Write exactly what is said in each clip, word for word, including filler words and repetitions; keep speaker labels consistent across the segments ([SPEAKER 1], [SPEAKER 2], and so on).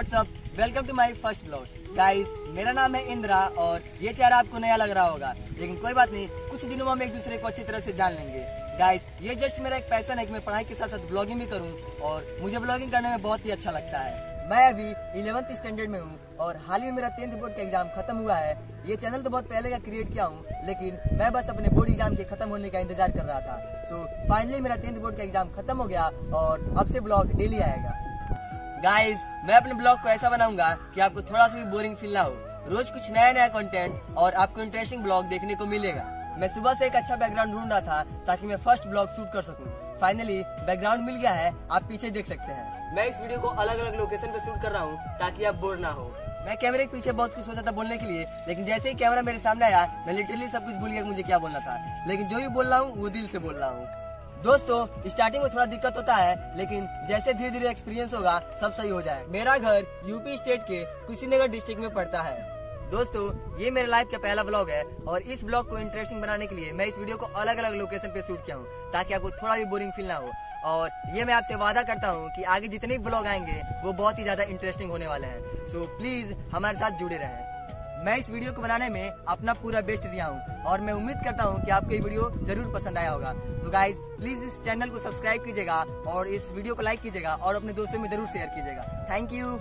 [SPEAKER 1] WhatsApp, welcome to my first blog. Guys, मेरा नाम है इंद्रा और ये चेहरा आपको नया लग रहा होगा, लेकिन कोई बात नहीं, कुछ दिनों में हम एक दूसरे को अच्छी तरह से जान लेंगे। गाइस, ये जस्ट मेरा एक पैशन है कि मैं पढ़ाई के साथ साथ ब्लॉगिंग भी करूं और मुझे ब्लॉगिंग करने में बहुत ही अच्छा लगता है। मैं अभी इलेवेंथ स्टैंडर्ड में हूँ और हाल ही में मेरा टेंथ बोर्ड का एग्जाम खत्म हुआ है। ये चैनल तो बहुत पहले का क्रिएट किया हूँ, लेकिन मैं बस अपने बोर्ड एग्जाम के खत्म होने का इंतजार कर रहा था। सो फाइनली मेरा टेंथ बोर्ड का एग्जाम खत्म हो गया और अब से ब्लॉग डेली आएगा। गाइस, मैं अपने ब्लॉग को ऐसा बनाऊंगा कि आपको थोड़ा सा भी बोरिंग फील ना हो। रोज कुछ नया नया कंटेंट और आपको इंटरेस्टिंग ब्लॉग देखने को मिलेगा। मैं सुबह से एक अच्छा बैकग्राउंड ढूंढ रहा था ताकि मैं फर्स्ट ब्लॉग शूट कर सकूं। फाइनली बैकग्राउंड मिल गया है, आप पीछे देख सकते हैं। मैं इस वीडियो को अलग अलग लोकेशन पे शूट कर रहा हूँ ताकि आप बोर ना हो। मैं कैमरे के पीछे बहुत कुछ सोचा था बोलने के लिए, लेकिन जैसे ही कैमरा मेरे सामने आया मैं लिटरली सब कुछ भूल गया मुझे क्या बोलना था। लेकिन जो भी बोल रहा हूँ वो दिल से बोल रहा हूँ। दोस्तों, स्टार्टिंग में थोड़ा दिक्कत होता है, लेकिन जैसे धीरे धीरे एक्सपीरियंस होगा सब सही हो जाए। मेरा घर यूपी स्टेट के कुशीनगर डिस्ट्रिक्ट में पड़ता है। दोस्तों, ये मेरे लाइफ का पहला व्लॉग है और इस व्लॉग को इंटरेस्टिंग बनाने के लिए मैं इस वीडियो को अलग अलग लोकेशन पे शूट किया हूँ ताकि आपको थोड़ा भी बोरिंग फील ना हो। और ये मैं आपसे वादा करता हूँ कि आगे जितने भी ब्लॉग आएंगे वो बहुत ही ज्यादा इंटरेस्टिंग होने वाले हैं। सो प्लीज हमारे साथ जुड़े रहें। मैं इस वीडियो को बनाने में अपना पूरा बेस्ट दिया हूँ और मैं उम्मीद करता हूँ कि आपको ये वीडियो जरूर पसंद आया होगा। तो गाइज, प्लीज इस चैनल को सब्सक्राइब कीजिएगा और इस वीडियो को लाइक कीजिएगा और अपने दोस्तों में जरूर शेयर कीजिएगा। Thank you.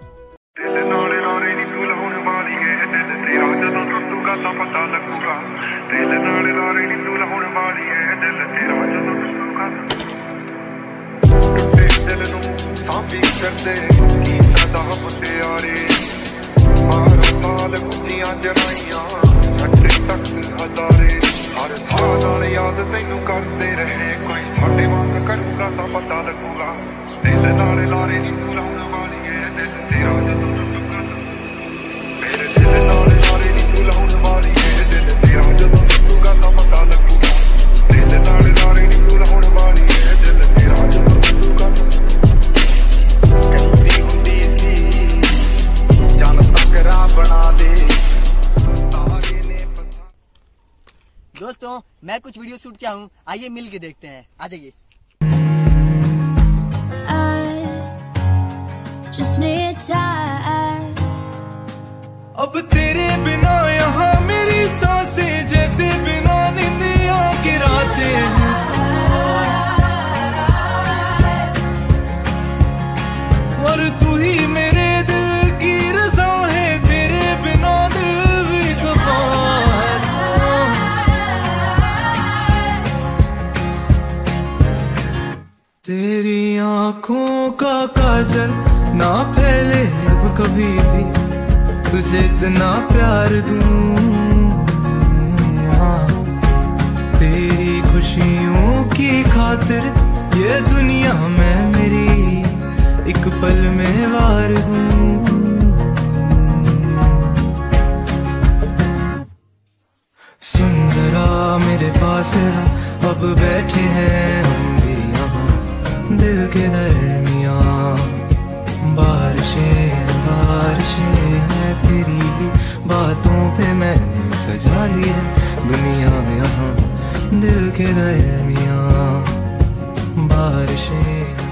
[SPEAKER 2] याद तैनू करते रहे कोई साडे वांग करूगा तां पता लगूगा। दिल नाल लारे नी तू लाउण वाली है, दिल तेरा जदों टुटूगा। मेरे दिल नाल लारे नी तू लाउण वाली है, दिल तेरा जदों टुटूगा तां पता लगूगा। दिल नाल लारे नी तू लाउण वाली है, दिल तेरा जदों टुटूगा। कहती हुंदी सी चल तकरा बना दे।
[SPEAKER 1] दोस्तों, मैं कुछ वीडियो शूट किया हूँ, आइए मिल के देखते हैं। आ जाइए।
[SPEAKER 3] अब तेरे बिना यहाँ मेरी सांसें जैसे बिना निंदिया के रातें हैं। और तू ही मेरे दिल की रज़ा है, तेरे बिना दिल भी खफा है। तेरी आँखों का काजल ना फैले अब कभी भी, तुझे इतना प्यार दूं। हाँ, तेरी खुशियों की खातिर ये दुनिया में मेरी एक पल में वार दूं। सुन जरा मेरे पास आ, अब बैठे हैं हम भी यहाँ दिल के दरमियाँ। बारिशें बारिशें हैं तेरी बातों पे मैंने सजा ली है दुनिया यहाँ दिल के दरमियाँ। बारिशें